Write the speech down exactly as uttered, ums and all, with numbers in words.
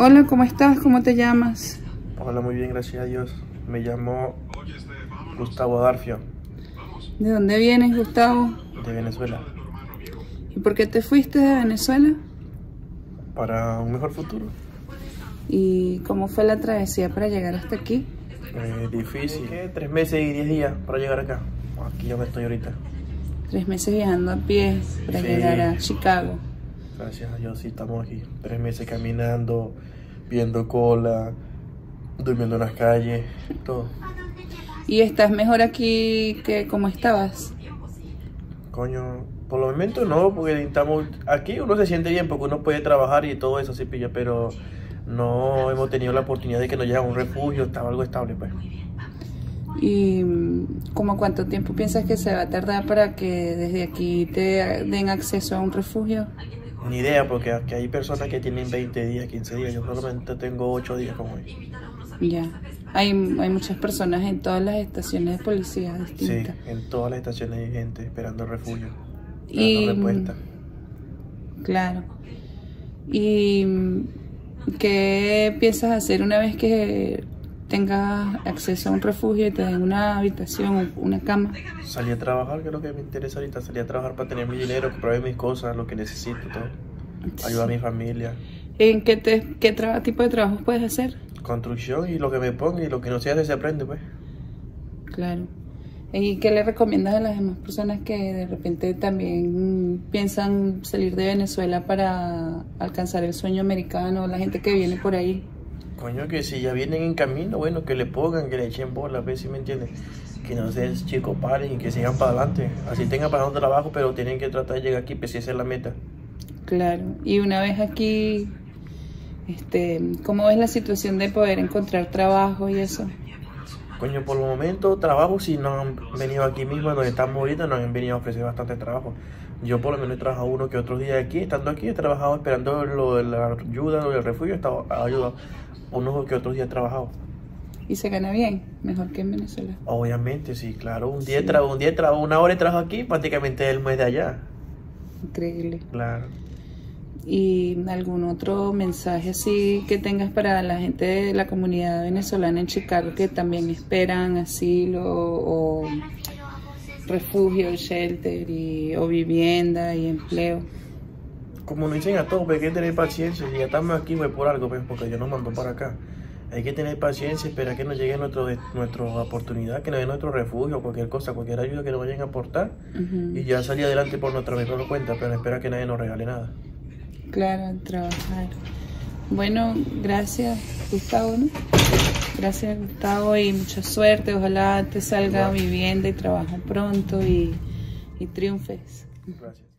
Hola, ¿cómo estás? ¿Cómo te llamas? Hola, muy bien, gracias a Dios. Me llamo Gustavo Darfio, ¿De dónde vienes, Gustavo? de Venezuela, ¿Y por qué te fuiste de Venezuela? para un mejor futuro. ¿Y cómo fue la travesía para llegar hasta aquí? Eh, difícil. ¿Qué? Tres meses y diez días para llegar acá. Aquí ya me estoy ahorita. Tres meses viajando a pie para Sí. llegar a Chicago. Gracias a Dios, sí, estamos aquí. Tres meses caminando, viendo cola, durmiendo en las calles, todo. ¿Y estás mejor aquí que como estabas? Coño, por el momento no, porque estamos aquí uno se siente bien porque uno puede trabajar y todo eso así pilla, pero no hemos tenido la oportunidad de que nos llegue a un refugio, estaba algo estable pues. ¿Y como cuánto tiempo piensas que se va a tardar para que desde aquí te den acceso a un refugio? Ni idea, porque aquí hay personas que tienen veinte días, quince días, yo solamente tengo ocho días como hoy. Ya. Hay, hay muchas personas en todas las estaciones de policía Sí, distintas. en todas las estaciones hay gente esperando refugio, Y esperando respuesta. claro. ¿Y qué piensas hacer una vez que tengas acceso a un refugio y te den una habitación, una cama? Salí a trabajar, que es lo que me interesa ahorita, salí a trabajar para tener mi dinero, comprar mis cosas, lo que necesito, todo. Ayudar a mi familia. ¿En qué, te, qué tra- tipo de trabajos puedes hacer? Construcción y lo que me ponga y lo que no se hace se aprende pues. Claro. ¿Y qué le recomiendas a las demás personas que de repente también piensan salir de Venezuela para alcanzar el sueño americano, la gente que viene por ahí? Coño, que si ya vienen en camino, bueno, que le pongan, que le echen bola, ¿ves? ¿Sí me entiendes? Que no se chicos paren y que sigan para adelante. Así tengan para un trabajo, pero tienen que tratar de llegar aquí, pues si esa es la meta. Claro. Y una vez aquí, este, ¿cómo ves la situación de poder encontrar trabajo y eso? Coño, por el momento, trabajo, si nos han venido aquí mismo, donde estamos ahorita, nos han venido a ofrecer bastante trabajo. Yo por lo menos he trabajado uno que otros días aquí, estando aquí, he trabajado esperando lo de la ayuda, lo del refugio, he estado ayudado. Unos que otros días he trabajado. ¿Y se gana bien? Mejor que en Venezuela. Obviamente, sí, claro. Un día, Sí. tra un día tra una hora de trabajo aquí, prácticamente el mes de allá. Increíble. Claro. ¿Y algún otro mensaje así que tengas para la gente de la comunidad venezolana en Chicago que también esperan asilo o, o refugio, shelter y, o vivienda y empleo? Como nos dicen a todos, pues hay que tener paciencia. Si ya estamos aquí, pues por algo, pues, porque Dios nos mandó para acá. Hay que tener paciencia, esperar que nos llegue nuestro, nuestra oportunidad, que nos den nuestro refugio, cualquier cosa, cualquier ayuda que nos vayan a aportar. Uh-huh. Y ya salir adelante por nuestra mejor cuenta, pero no espera que nadie nos regale nada. Claro, trabajar. Bueno, gracias, Gustavo, ¿no? Gracias, Gustavo, y mucha suerte. Ojalá te salga Igual. vivienda y trabajo pronto y, y triunfes. Gracias.